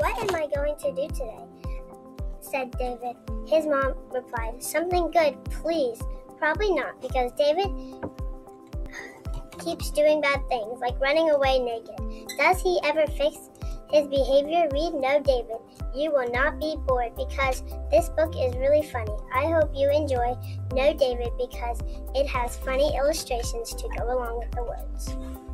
"What am I going to do today?" said David. His mom replied, "Something good, please." "Probably not, because David keeps doing bad things, like running away naked. Does he ever fix his behavior?" Read No David. You will not be bored because this book is really funny. I hope you enjoy No David because it has funny illustrations to go along with the words.